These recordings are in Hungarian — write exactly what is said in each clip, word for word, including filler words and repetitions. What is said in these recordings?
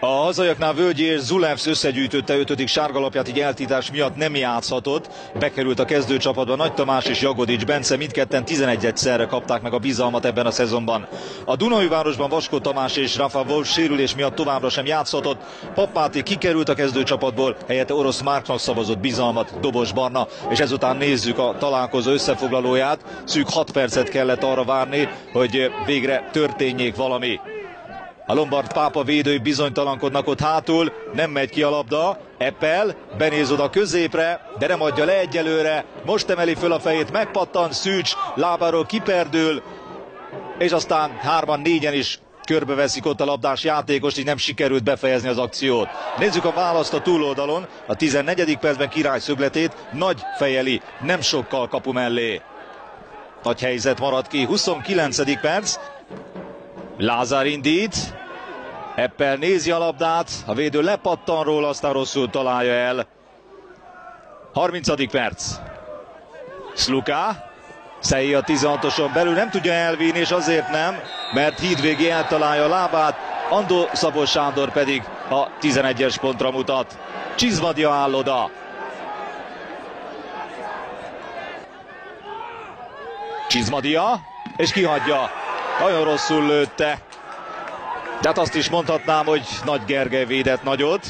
A hazaiaknál Völgyi és Zulevsz összegyűjtötte ötödik sárgalapját, így eltiltás miatt nem játszhatott. Bekerült a kezdőcsapatba Nagy Tamás és Jagodics Bence, mindketten tizenegyszerre kapták meg a bizalmat ebben a szezonban. A Dunaújvárosban Vaskó Tamás és Rafa Wolf sérülés miatt továbbra sem játszhatott. Papp Máté kikerült a kezdőcsapatból, helyette Orosz Márknak szavazott bizalmat Dobos Barna, és ezután nézzük a találkozó összefoglalóját. Szűk hat percet kellett arra várni, hogy végre történjék valami. A Lombard Pápa védői bizonytalankodnak ott hátul, nem megy ki a labda, Eppel benéz oda középre, de nem adja le egyelőre, most emeli föl a fejét, megpattan, Szűcs lábáról kiperdül, és aztán hárman, négyen is körbeveszik ott a labdás játékost, így nem sikerült befejezni az akciót. Nézzük a választ a túloldalon, a tizennegyedik percben Király szögletét nagy fejeli, nem sokkal kapu mellé. Nagy helyzet marad ki, huszonkilencedik perc, Lázár indít, Eppel nézi a labdát, a védő lepattan róla, aztán rosszul találja el. harmincadik perc. Sluka, Szei a tizenhatoson belül, nem tudja elvinni, és azért nem, mert Hídvégi eltalálja a lábát, Andó Szabó Sándor pedig a tizenegyes pontra mutat. Csizmadia áll oda. Csizmadia, és kihagyja. Nagyon rosszul lőtte. De hát azt is mondhatnám, hogy Nagy Gergely védett nagyot.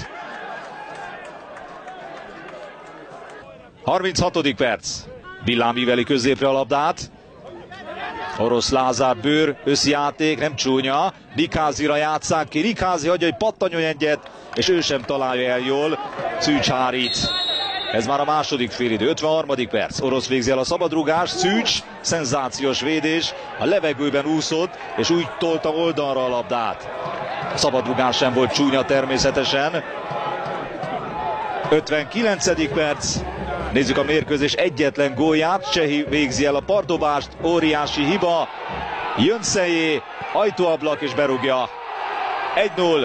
harminchatodik perc. Villám íveli középre a labdát. Orosz Lázár bőr, összjáték, nem csúnya. Nikázira játsszák ki. Nikázi hagyja, hogy pattanjon egyet, és ő sem találja el jól. Szűcs hárít. Ez már a második félidő, ötvenharmadik perc. Orosz végzi el a szabadrugás, Szűcs, szenzációs védés, a levegőben úszott, és úgy tolta oldalra a labdát. A szabadrugás sem volt csúnya természetesen. ötvenkilencedik perc. Nézzük a mérkőzés egyetlen gólját. Csehi végzi el a pardobást, óriási hiba. Jön Szejé, ajtóablak és berúgja. egy null.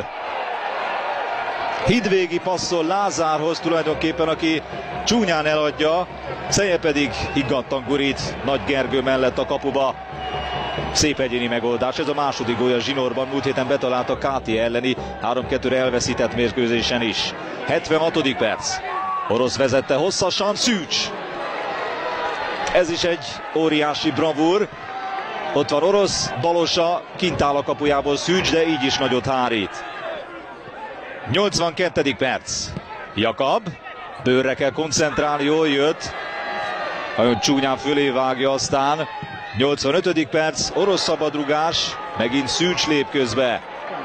Hídvégi passzol Lázárhoz tulajdonképpen, aki csúnyán eladja, Szeje pedig higgadtan gurít Nagy Gergő mellett a kapuba. Szép egyéni megoldás, ez a második gólya zsinórban, múlt héten betalált a ká té elleni három kettőre elveszített mérkőzésen is. hetvenhatodik perc. Orosz vezette hosszasan, Szűcs. Ez is egy óriási bravúr. Ott van Orosz, Balosa, kint áll a kapujából Szűcs, de így is nagyot hárít. nyolcvankettedik perc. Jakab, bőrre kell koncentrálni, jól jött. Nagyon csúnyán fölé vágja aztán. nyolcvanötödik perc, orosz szabadrugás, megint Szűcs lép közbe.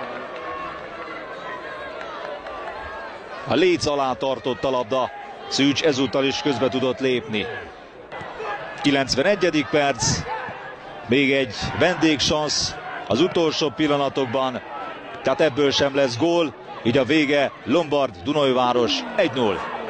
A léc alá tartott a labda, Szűcs ezúttal is közbe tudott lépni. kilencvenegyedik perc, még egy vendégsansz az utolsó pillanatokban, tehát ebből sem lesz gól. Így a vége, Lombard Dunaújváros egy null.